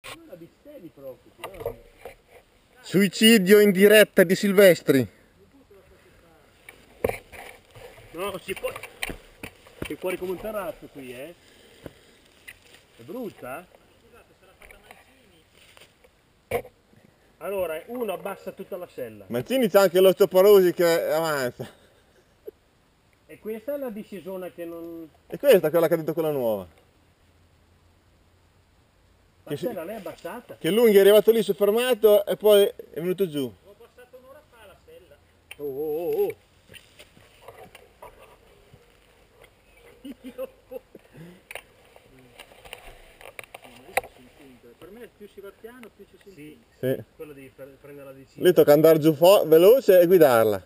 La Bistelli preoccupi, no? Suicidio in diretta di Silvestri. No, si fuori come un terrazzo qui, eh? È brutta? Scusate, sarà fatta Mancini. Allora, uno abbassa tutta la sella. Mancini c'ha anche l'osteoporosi che avanza. E questa è la discesona che non... E questa è quella che ha detto quella nuova. La sella l'hai abbassata? Che Lunghi è arrivato lì, si è fermato e poi è venuto giù. L'ho abbassato un'ora fa la sella. Oh. Per me più si va piano più ci si intinta. Sì. Quello devi prendere la decisione. Lì tocca andare giù veloce e guidarla.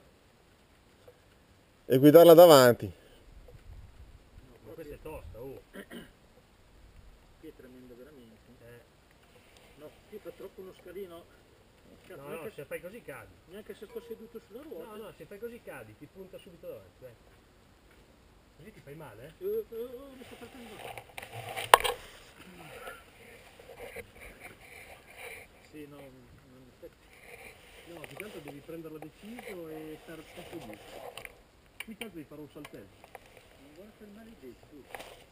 E guidarla davanti. No, ma questa è tosta, oh. Qui è tremendo veramente. No, qui fa troppo uno scalino. No, se fai così cadi. Neanche se sto seduto sulla ruota. No, se fai così cadi, ti punta subito davanti. Così ti fai male, eh? Mi sto partendo. Sì, no, no, più tanto devi prenderla deciso e stare tutto giù. Qui tanto devi fare un saltello. Non vuole fermare i denti, tu.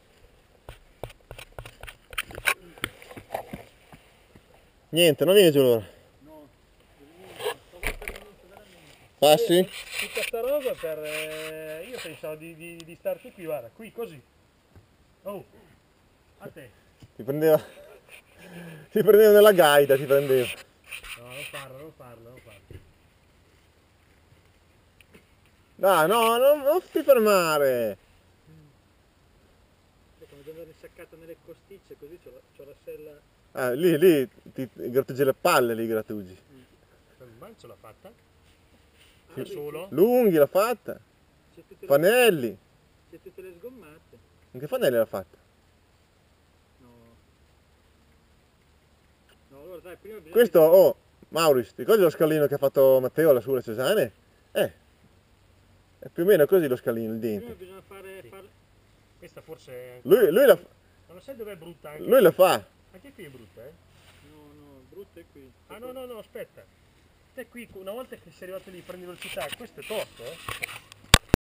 Niente, non viene giù allora. No, sto veramente. Passi? Tutta sta roba per... io pensavo di starti qui, guarda, qui così. Oh, a te. Ti prendeva nella gaita, ti prendeva. No, non farlo. Dai, no, non ti fermare. Come devo andare insaccata nelle costicce, così c'ho la sella... Lì ti grattugi le palle, lì grattugi. Ma ce l'ha fatta? Da solo? Lunghi l'ha fatta. Fanelli. C'è tutte le sgommate. Anche Fanelli l'ha fatta. No, allora dai, prima bisogna... Questo, oh, Maurice, ti ricordi lo scalino che ha fatto Matteo lassù alle Cesane? È più o meno così lo scalino, il dente. Prima bisogna fare... Questa forse... Lui la... Ma non sai dov'è brutta anche? Lui la fa. Anche qui è brutta, eh? No, brutta è qui. Ah no, aspetta. Te qui, una volta che sei arrivato lì, prendi velocità, questo è tosto, eh?